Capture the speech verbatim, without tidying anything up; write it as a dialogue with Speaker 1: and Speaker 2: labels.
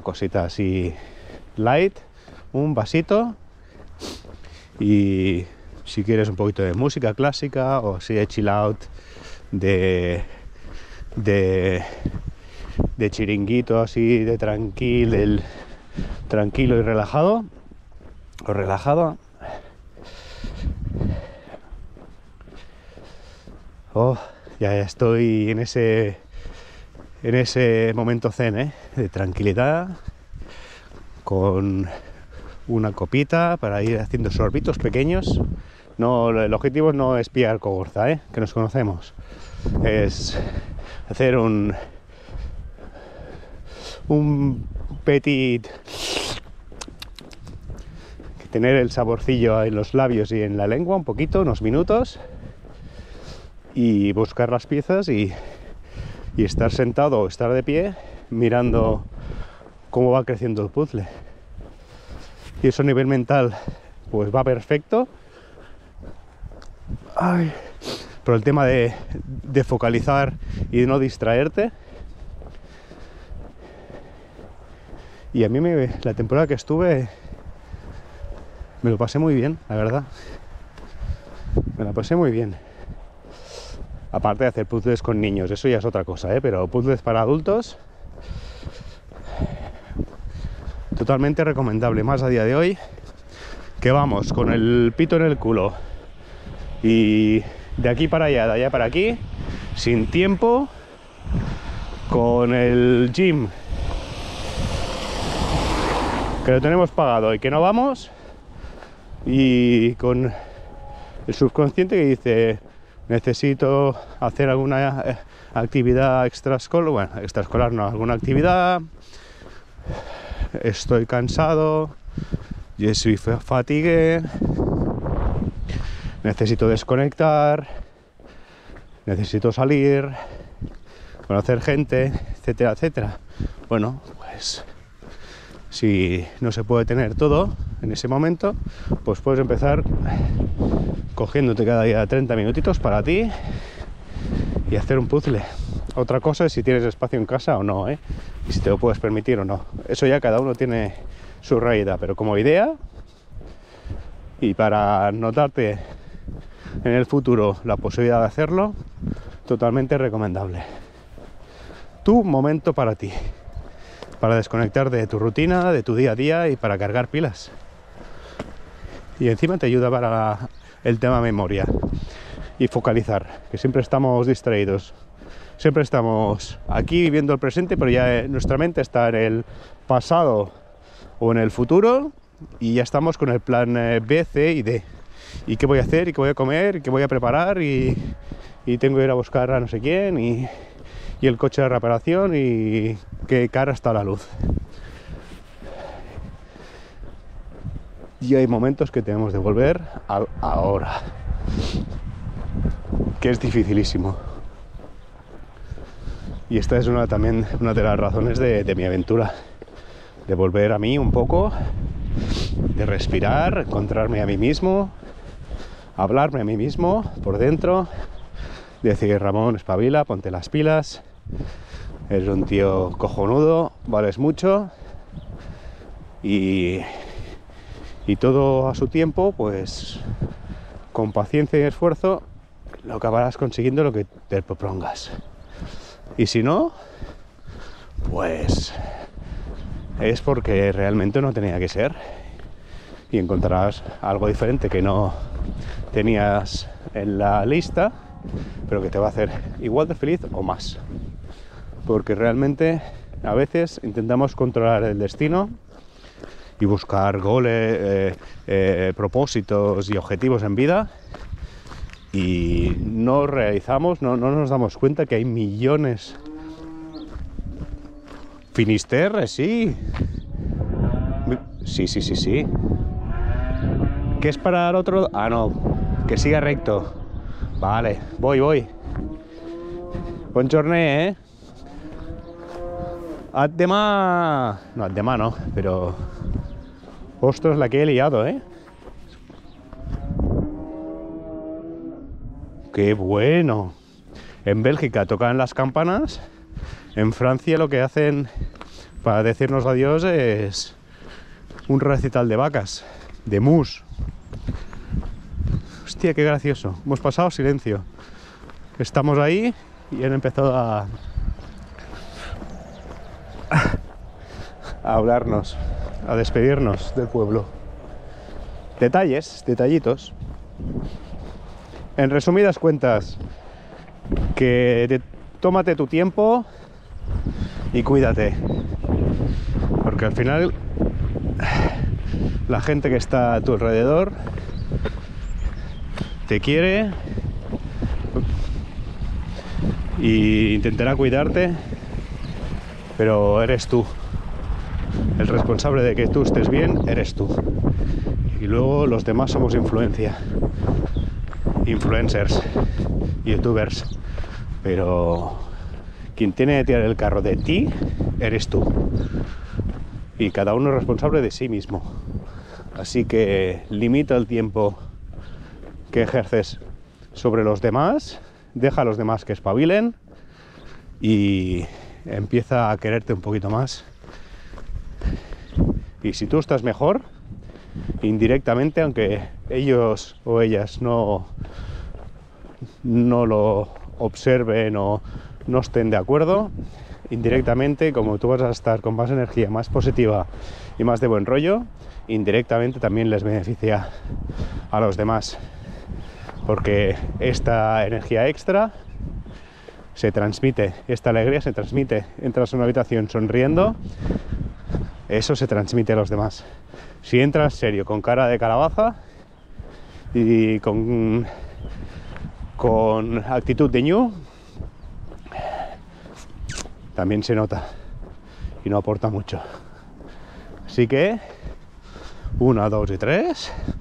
Speaker 1: cosita así light, un vasito. Y si quieres un poquito de música clásica o así de chill out, de de, de chiringuito así, de tranquilo, el, tranquilo y relajado o relajado. Oh, ya estoy en ese en ese momento zen, ¿eh? De tranquilidad, con una copita para ir haciendo sorbitos pequeños. No, el objetivo no es pillar cogorza, ¿eh? Que nos conocemos. Es hacer un un petit, tener el saborcillo en los labios y en la lengua un poquito, unos minutos, y buscar las piezas y, y estar sentado o estar de pie mirando cómo va creciendo el puzzle. Y eso a nivel mental pues va perfecto. Ay, pero el tema de, de focalizar y de no distraerte. Y a mí me, la temporada que estuve me lo pasé muy bien, la verdad. Me la pasé muy bien. Aparte de hacer puzzles con niños, eso ya es otra cosa, ¿eh? Pero puzzles para adultos, totalmente recomendable. Más a día de hoy, que vamos con el pito en el culo y de aquí para allá, de allá para aquí, sin tiempo, con el gym que lo tenemos pagado y que no vamos, y con el subconsciente que dice: necesito hacer alguna actividad extraescolar, bueno, extraescolar no, alguna actividad, estoy cansado, je suis fatigué, necesito desconectar, necesito salir, conocer gente, etcétera, etcétera. Bueno, pues si no se puede tener todo en ese momento, pues puedes empezar cogiéndote cada día treinta minutitos para ti y hacer un puzzle. Otra cosa es si tienes espacio en casa o no, ¿eh? Y si te lo puedes permitir o no. Eso ya cada uno tiene su realidad, pero como idea y para notarte en el futuro la posibilidad de hacerlo, totalmente recomendable. Tu momento para ti, para desconectar de tu rutina, de tu día a día y para cargar pilas. Y encima te ayuda para el tema memoria y focalizar, que siempre estamos distraídos. Siempre estamos aquí viviendo el presente, pero ya nuestra mente está en el pasado o en el futuro y ya estamos con el plan B, C y D. ¿Y qué voy a hacer? ¿Y qué voy a comer? ¿Y qué voy a preparar? Y, y tengo que ir a buscar a no sé quién y, y el coche de reparación y qué cara está la luz. Y hay momentos que tenemos de volver al ahora, que es dificilísimo. Y esta es una, también una de las razones de, de mi aventura, de volver a mí un poco, de respirar, encontrarme a mí mismo, hablarme a mí mismo por dentro, decir: Ramón, espabila, ponte las pilas, eres un tío cojonudo, vales mucho, y, y todo a su tiempo, pues con paciencia y esfuerzo lo acabarás consiguiendo lo que te propongas. Y si no, pues es porque realmente no tenía que ser y encontrarás algo diferente que no tenías en la lista, pero que te va a hacer igual de feliz o más, porque realmente a veces intentamos controlar el destino y buscar goles, eh, eh, propósitos y objetivos en vida, y no realizamos, no, no nos damos cuenta que hay millones. Finisterre, sí. Sí, sí, sí, sí. ¿Qué es para el otro? Ah, no. Que siga recto. Vale, voy, voy. Buen jorné, ¿eh? Además... No, además no, pero... Ostras, la que he liado, ¿eh? ¡Qué bueno! En Bélgica tocan las campanas. En Francia lo que hacen para decirnos adiós es un recital de vacas, de mus. Hostia, qué gracioso. Hemos pasado silencio. Estamos ahí y han empezado a, a hablarnos, a despedirnos del pueblo. Detalles, detallitos. En resumidas cuentas, que te, tómate tu tiempo y cuídate. Porque al final la gente que está a tu alrededor te quiere y intentará cuidarte, pero eres tú. El responsable de que tú estés bien eres tú. Y luego los demás somos influencia. Influencers, youtubers. Pero quien tiene que tirar el carro de ti eres tú. Y cada uno es responsable de sí mismo. Así que limita el tiempo que ejerces sobre los demás, deja a los demás que espabilen y empieza a quererte un poquito más. Y si tú estás mejor, indirectamente, aunque ellos o ellas no, no lo observen o no estén de acuerdo, indirectamente, como tú vas a estar con más energía, más positiva y más de buen rollo, indirectamente también les beneficia a los demás, porque esta energía extra se transmite, esta alegría se transmite. Entras en una habitación sonriendo, eso se transmite a los demás. Si entras serio, con cara de calabaza y con, con actitud de ñu, también se nota y no aporta mucho. Así que, una, dos y tres.